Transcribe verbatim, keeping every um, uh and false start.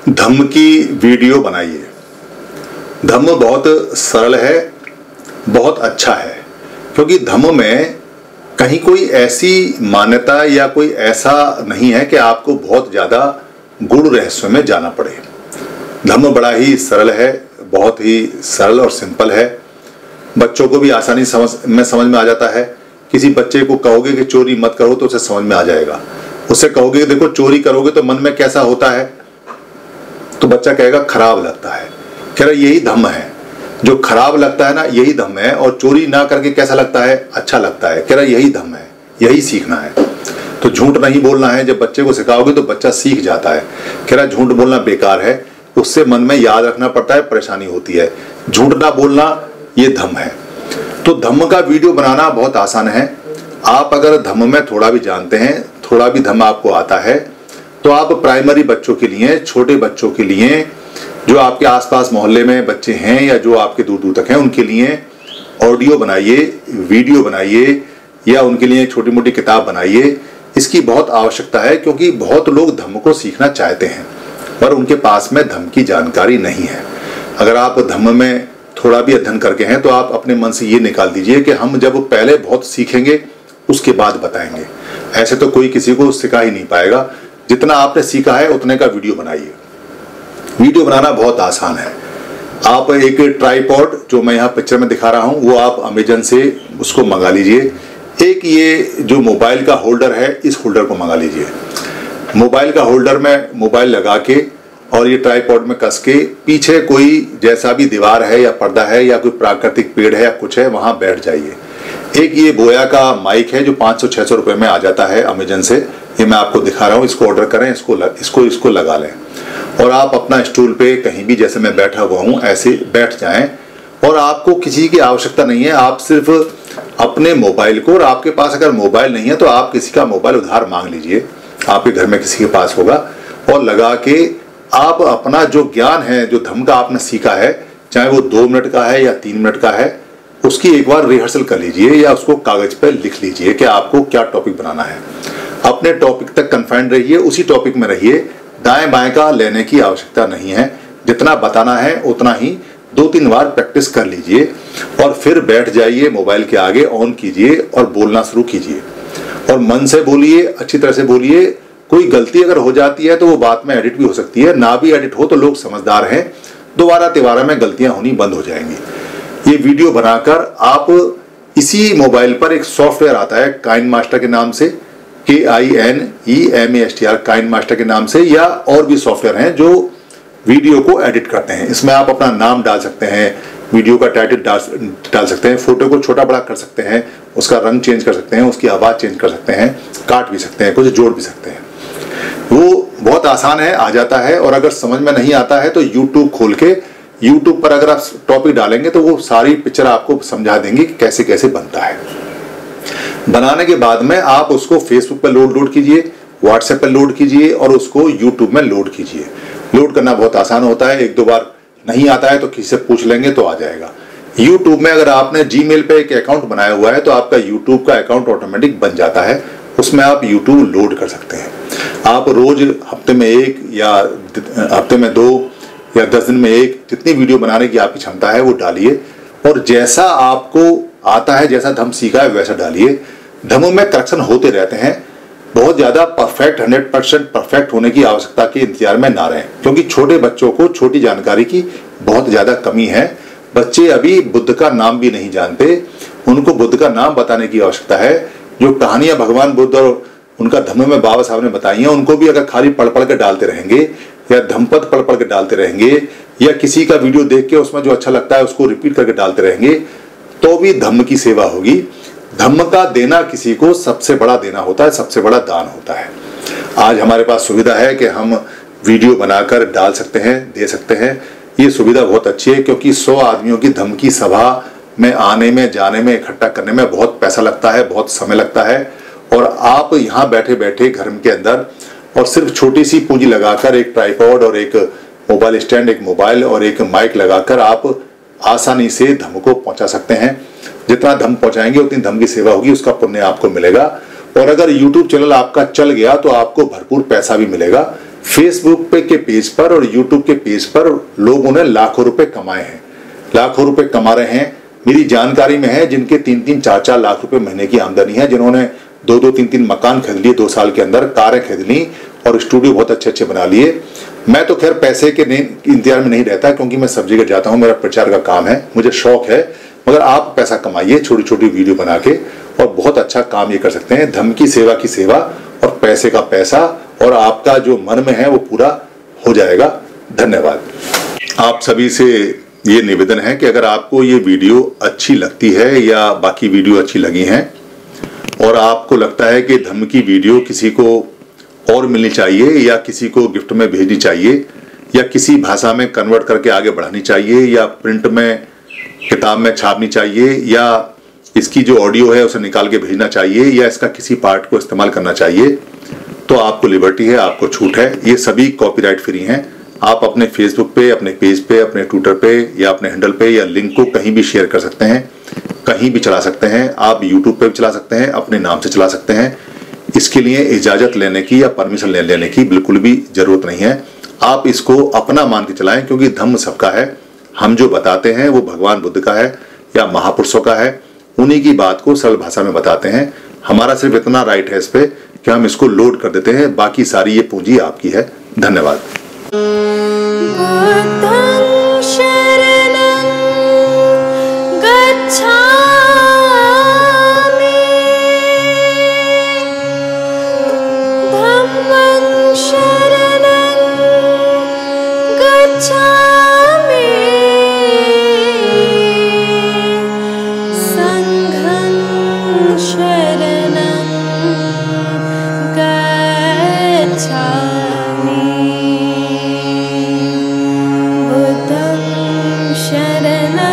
धम्म की वीडियो बनाइए। धम्म बहुत सरल है, बहुत अच्छा है, क्योंकि धम्म में कहीं कोई ऐसी मान्यता या कोई ऐसा नहीं है कि आपको बहुत ज़्यादा गूढ़ रहस्य में जाना पड़े। धम्म बड़ा ही सरल है, बहुत ही सरल और सिंपल है। बच्चों को भी आसानी समझ में समझ में आ जाता है। किसी बच्चे को कहोगे कि चोरी मत करो तो उसे समझ में आ जाएगा। उससे कहोगे देखो चोरी करोगे तो मन में कैसा होता है, तो बच्चा कहेगा खराब लगता है। कह रहा यही धम्म है, जो खराब लगता है ना यही धम्म है, और चोरी ना करके कैसा लगता है, अच्छा लगता है। कह रहा यही धम्म है, यही सीखना है। तो झूठ नहीं बोलना है। जब बच्चे को सिखाओगे तो बच्चा सीख जाता है। कह रहा झूठ बोलना बेकार है, उससे मन में याद रखना पड़ता है, परेशानी होती है। झूठ ना बोलना ये धम्म है। तो धम्म का वीडियो बनाना बहुत आसान है। आप अगर धम्म में थोड़ा भी जानते हैं, थोड़ा भी धम्म आपको आता है, तो आप प्राइमरी बच्चों के लिए, छोटे बच्चों के लिए, जो आपके आसपास मोहल्ले में बच्चे हैं या जो आपके दूर दूर तक हैं, उनके लिए ऑडियो बनाइए, वीडियो बनाइए, या उनके लिए छोटी मोटी किताब बनाइए। इसकी बहुत आवश्यकता है, क्योंकि बहुत लोग धम्म को सीखना चाहते हैं पर उनके पास में धम्म की जानकारी नहीं है। अगर आप धम्म में थोड़ा भी अध्ययन करके हैं तो आप अपने मन से ये निकाल दीजिए कि हम जब पहले बहुत सीखेंगे उसके बाद बताएंगे। ऐसे तो कोई किसी को सिखा ही नहीं पाएगा। जितना आपने सीखा है उतने का वीडियो बनाइए। वीडियो बनाना बहुत आसान है। आप एक ट्राइपॉड जो मैं यहाँ पिक्चर में दिखा रहा हूँ वो आप अमेजन से उसको मंगा लीजिए। एक ये जो मोबाइल का होल्डर है, इस होल्डर को मंगा लीजिए। मोबाइल का होल्डर में मोबाइल लगा के और ये ट्राइपॉड में कस के पीछे कोई जैसा भी दीवार है या पर्दा है या कोई प्राकृतिक पेड़ है या कुछ है, वहां बैठ जाइए। एक ये बोया का माइक है जो पाँच सौ छह सौ रुपए में आ जाता है अमेजन से, ये मैं आपको दिखा रहा हूँ। इसको ऑर्डर करें, इसको लग, इसको इसको लगा लें और आप अपना स्टूल पे कहीं भी जैसे मैं बैठा हुआ हूँ ऐसे बैठ जाएं। और आपको किसी की आवश्यकता नहीं है, आप सिर्फ अपने मोबाइल को, और आपके पास अगर मोबाइल नहीं है तो आप किसी का मोबाइल उधार मांग लीजिए, आपके घर में किसी के पास होगा, और लगा के आप अपना जो ज्ञान है, जो धम्म का आपने सीखा है, चाहे वो दो मिनट का है या तीन मिनट का है, उसकी एक बार रिहर्सल कर लीजिए या उसको कागज पर लिख लीजिए कि आपको क्या टॉपिक बनाना है। अपने टॉपिक तक कन्फाइंड रहिए, उसी टॉपिक में रहिए। दाएं बाएं का लेने की आवश्यकता नहीं है। जितना बताना है उतना ही दो तीन बार प्रैक्टिस कर लीजिए और फिर बैठ जाइए मोबाइल के आगे, ऑन कीजिए और बोलना शुरू कीजिए। और मन से बोलिए, अच्छी तरह से बोलिए। कोई गलती अगर हो जाती है तो वो बात में एडिट भी हो सकती है, ना भी एडिट हो तो लोग समझदार हैं, दोबारा तिबारा में गलतियां होनी बंद हो जाएंगी। ये वीडियो बनाकर आप इसी मोबाइल पर एक सॉफ्टवेयर आता है काइन मास्टर के नाम से, K I N E M A S T R, KineMaster के नाम से, या और भी सॉफ्टवेयर हैं जो वीडियो को एडिट करते हैं। इसमें आप अपना नाम डाल सकते हैं, वीडियो का टाइटल डाल डाल सकते हैं, फोटो को छोटा बड़ा कर सकते हैं, उसका रंग चेंज कर सकते हैं, उसकी आवाज़ चेंज कर सकते हैं, काट भी सकते हैं, कुछ जोड़ भी सकते हैं। वो बहुत आसान है, आ जाता है। और अगर समझ में नहीं आता है तो यूट्यूब खोल के, यूट्यूब पर अगर आप टॉपिक डालेंगे तो वो सारी पिक्चर आपको समझा देंगे कि कैसे कैसे बनता है। बनाने के बाद में आप उसको फेसबुक पर लोड लोड कीजिए, व्हाट्सएप पर लोड कीजिए और उसको यूट्यूब में लोड कीजिए। लोड करना बहुत आसान होता है। एक दो बार नहीं आता है तो किसी से पूछ लेंगे तो आ जाएगा। यूट्यूब में अगर आपने जीमेल पे एक अकाउंट बनाया हुआ है तो आपका यूट्यूब का अकाउंट ऑटोमेटिक बन जाता है, उसमें आप यूट्यूब लोड कर सकते हैं। आप रोज हफ्ते में एक या हफ्ते में दो या दस दिन में एक, जितनी वीडियो बनाने की आपकी क्षमता है वो डालिए, और जैसा आपको आता है, जैसा धम्म सीखा है वैसा डालिए। धम्म में करेक्शन होते रहते हैं। बहुत ज़्यादा परफेक्ट, हंड्रेड परसेंट परफेक्ट होने की आवश्यकता के इंतजार में ना रहें, क्योंकि छोटे बच्चों को छोटी जानकारी की बहुत ज़्यादा कमी है। बच्चे अभी बुद्ध का नाम भी नहीं जानते, उनको बुद्ध का नाम बताने की आवश्यकता है। जो कहानियाँ भगवान बुद्ध और उनका धम्म में बाबा साहब ने बताई हैं, उनको भी अगर खाली पढ़ पढ़ के डालते रहेंगे या धम्मपद पढ़ पढ़ के डालते रहेंगे या किसी का वीडियो देख के उसमें जो अच्छा लगता है उसको रिपीट करके डालते रहेंगे, तो भी धम्म की सेवा होगी। धम्म का देना किसी को सबसे बड़ा देना होता है, सबसे बड़ा दान होता है। आज हमारे पास सुविधा है कि हम वीडियो बनाकर डाल सकते हैं, दे सकते हैं। ये सुविधा बहुत अच्छी है, क्योंकि सौ आदमियों की धम्म की सभा में आने में, जाने में, इकट्ठा करने में बहुत पैसा लगता है, बहुत समय लगता है। और आप यहाँ बैठे बैठे घर के अंदर और सिर्फ छोटी सी पूंजी लगाकर, एक ट्राइपॉड और एक मोबाइल स्टैंड, एक मोबाइल और एक माइक लगाकर आप आसानी से धम्म को पहुंचा सकते हैं। जितना धम्म पहुंचाएंगे उतनी धम्म की सेवा होगी, उसका पुण्य आपको मिलेगा। और अगर यूट्यूब चैनल आपका चल गया तो आपको भरपूर पैसा भी मिलेगा। फेसबुक पे के पेज पर और यूट्यूब के पेज पर लोगों ने लाखों रुपए कमाए हैं, लाखों रुपए कमा रहे हैं। मेरी जानकारी में है जिनके तीन तीन चार चार लाख रुपए महीने की आमदनी है, जिन्होंने दो दो तीन तीन मकान खरीद लिए दो साल के अंदर, कारें खरीद ली और स्टूडियो बहुत अच्छे अच्छे बना लिए। मैं तो खैर पैसे के इंतजार में नहीं रहता, क्योंकि मैं सब जगह जाता हूँ, मेरा प्रचार का काम है, मुझे शौक है। मगर आप पैसा कमाइए छोटी छोटी वीडियो बना के, और बहुत अच्छा काम ये कर सकते हैं। धम्म की सेवा की सेवा और पैसे का पैसा, और आपका जो मन में है वो पूरा हो जाएगा। धन्यवाद। आप सभी से ये निवेदन है कि अगर आपको ये वीडियो अच्छी लगती है या बाकी वीडियो अच्छी लगी हैं और आपको लगता है कि धम्म की वीडियो किसी को और मिलनी चाहिए या किसी को गिफ्ट में भेजनी चाहिए या किसी भाषा में कन्वर्ट करके आगे बढ़ानी चाहिए या प्रिंट में किताब में छापनी चाहिए या इसकी जो ऑडियो है उसे निकाल के भेजना चाहिए या इसका किसी पार्ट को इस्तेमाल करना चाहिए, तो आपको लिबर्टी है, आपको छूट है। ये सभी कॉपीराइट फ्री हैं। आप अपने फेसबुक पे, अपने पेज पे, अपने ट्विटर पे या अपने हैंडल पे या लिंक को कहीं भी शेयर कर सकते हैं, कहीं भी चला सकते हैं। आप यूट्यूब पे भी चला सकते हैं, अपने नाम से चला सकते हैं। इसके लिए इजाज़त लेने की या परमिशन ले लेने की बिल्कुल भी ज़रूरत नहीं है। आप इसको अपना मान के चलाएं, क्योंकि धम्म सबका है। हम जो बताते हैं वो भगवान बुद्ध का है या महापुरुषों का है, उन्हीं की बात को सरल भाषा में बताते हैं। हमारा सिर्फ इतना राइट है इस पे कि हम इसको लोड कर देते हैं, बाकी सारी ये पूंजी आपकी है। धन्यवाद। शरणं